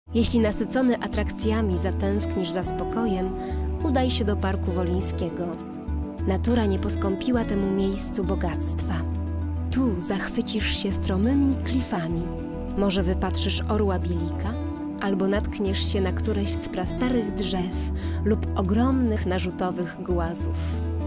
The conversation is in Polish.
Jeśli nasycony atrakcjami zatęsknisz za spokojem, udaj się do Parku Wolińskiego. Natura nie poskąpiła temu miejscu bogactwa. Tu zachwycisz się stromymi klifami. Może wypatrzysz orła Bilika, albo natkniesz się na któreś z prastarych drzew lub ogromnych narzutowych głazów.